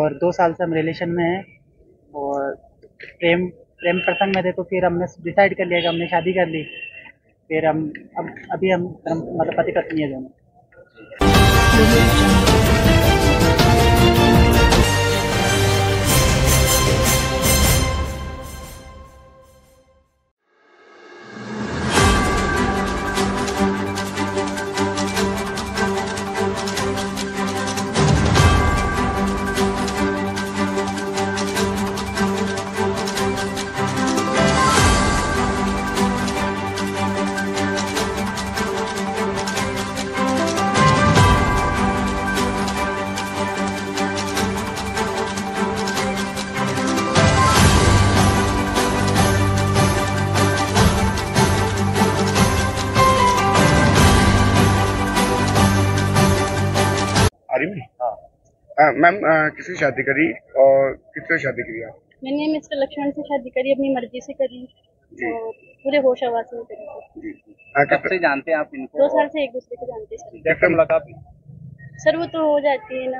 और 2 साल से हम रिलेशन में हैं और प्रेम प्रेम प्रसंग में थे, तो फिर हमने डिसाइड कर लिया कि हमने शादी कर ली। फिर हम अब अभी हम मतलब पति पत्नी है दोनों। मैम किससे शादी करी और किससे शादी करी आप? मैंने मिस्टर लक्ष्मण से शादी करी, अपनी मर्जी से करी और पूरे होश आवाज में करी। कब से जानते हैं आप इनको? 2 साल से एक दूसरे को जानते हैं। कैसे मुलाकात? सर वो तो हो जाती है ना,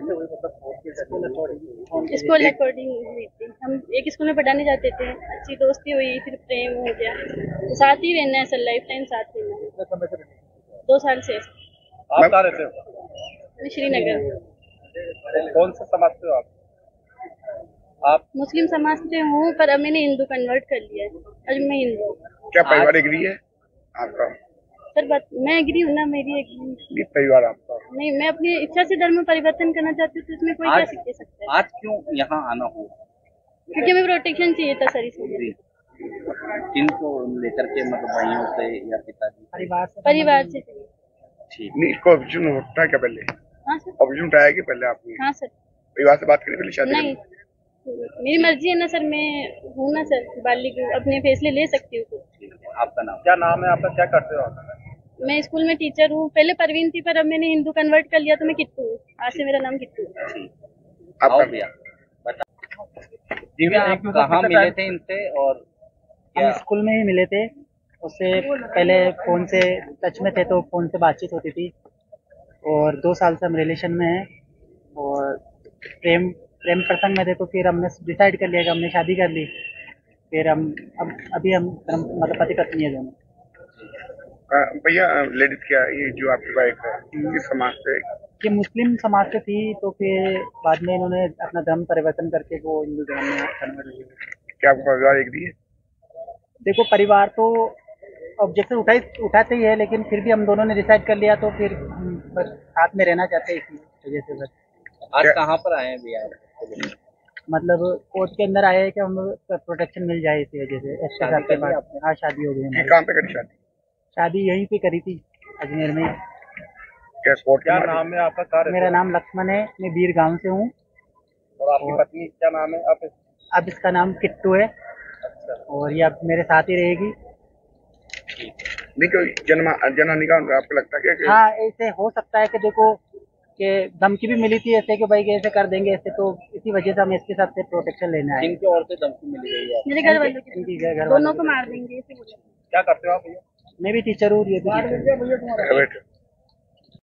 स्कूल अकॉर्डिंग हुई थी। हम एक स्कूल में पढ़ाने जाते थे, अच्छी दोस्ती हुई, फिर प्रेम हो गया। तो साथ ही रहना है सर, लाइफ टाइम साथ रहना है। 2 साल से। आप कहाँ रहते हो? श्रीनगर। कौन सा समाज से हो आप? मुस्लिम समाज से हूँ, पर अब मैंने हिंदू कन्वर्ट कर लिया है। अब मैं हिंदू। क्या परिवार एग्री है आपका? सर मैं एग्री हूँ ना, मेरी एग्री। परिवार आपका? नहीं, मैं अपनी इच्छा से धर्म परिवर्तन करना चाहती हूँ, तो इसमें कोई क्या सीख सकता है? आज क्यों यहाँ आना हुआ? क्योंकि हमें प्रोटेक्शन चाहिए था सर, इसलिए। किनको लेकर के, मतलब भाइयों से या पिताजी? परिवार से। ठीक। नहीं, इसको ऑब्जेक्शन होता है क्या पहले? हाँ सर। ऑब्जेक्शन उठाया कि पहले आपने? हाँ सर। परिवार से बात करी पहले शादी? नहीं, मेरी मर्जी है ना सर, मैं हूँ ना सर, बालिग अपने फैसले ले सकती हूँ। आपका नाम? क्या नाम है आपका? क्या करते हो आप? मैं स्कूल में टीचर हूँ। पहले परवीन थी, पर अब मैंने हिंदू कन्वर्ट कर लिया, तो मैं किट्टू हूँ। आज से मेरा नाम किट्टू है। आपका भैया दिव्या, आप कहाँ मिले थे इनसे? और हम स्कूल में ही मिले थे। उससे पहले फोन से टच में थे, तो फोन से बातचीत होती थी और 2 साल से हम रिलेशन में हैं और प्रेम प्रसंग में थे, तो फिर हमने डिसाइड कर लिया कि हमने शादी कर ली। फिर हम अब अभी हम मतलब पति पत्नी है दोनों। भैया लेडीज क्या ये जो आपकी वाइफ है किस समाज से? ये मुस्लिम समाज से थी, तो फिर बाद में इन्होंने अपना धर्म परिवर्तन करके वो हिंदू धर्म में कन्वर्ट हुई। क्या आपका परिवार एग्री है? देखो, परिवार तो ऑब्जेक्शन उठाते ही है, लेकिन फिर भी हम दोनों ने डिसाइड कर लिया, तो फिर हम बस साथ में रहना चाहते हैं, इसी वजह से बस। आज कहाँ पर आए हैं भैया? मतलब कोर्ट के अंदर आए हैं कि हम प्रोटेक्शन मिल जाए, इसी वजह से। इसके साथ के बाद हाँ, शादी हो गई हमारी। कहाँ पे करी शादी? शादी यहीं पे करी थी, अजमेर में। क्या नाम है आपका? मेरा नाम लक्ष्मण है, मैं बीर गांव से हूँ। और आपकी पत्नी क्या नाम है? अब इसका नाम किट्टू है। अच्छा। और ये अब मेरे साथ ही रहेगी। नहीं, कोई जनहानि का आपको लगता है क्या? हाँ, ऐसे हो सकता है कि देखो कि धमकी भी मिली थी ऐसे कि भाई ऐसे कर देंगे ऐसे, तो इसी वजह से हम इसके साथ से प्रोटेक्शन लेना है। किनकी ओर से धमकी मिली गई है? मेरे घर वालों की। दोनों को मार देंगे ऐसे बोला। क्या करते हो आप भैया? मैं भी टीचर हूँ, ये भी टीचर।